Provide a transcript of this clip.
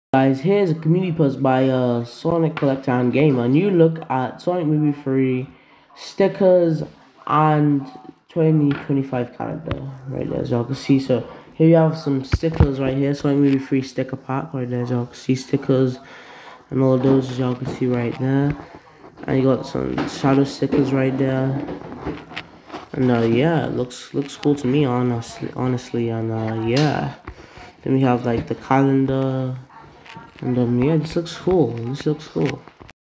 Guys, here's a community post by Sonic Collector and Gamer, and you look at Sonic Movie 3 stickers and 2025 calendar right there, as y'all can see. So here you have some stickers right here, Sonic Movie 3 sticker pack right there, as y'all can see, stickers and all of those, as y'all can see right there. And you got some shadow stickers right there, and yeah, it looks cool to me, honestly, and yeah. Then we have like the calendar. And yeah, this looks cool.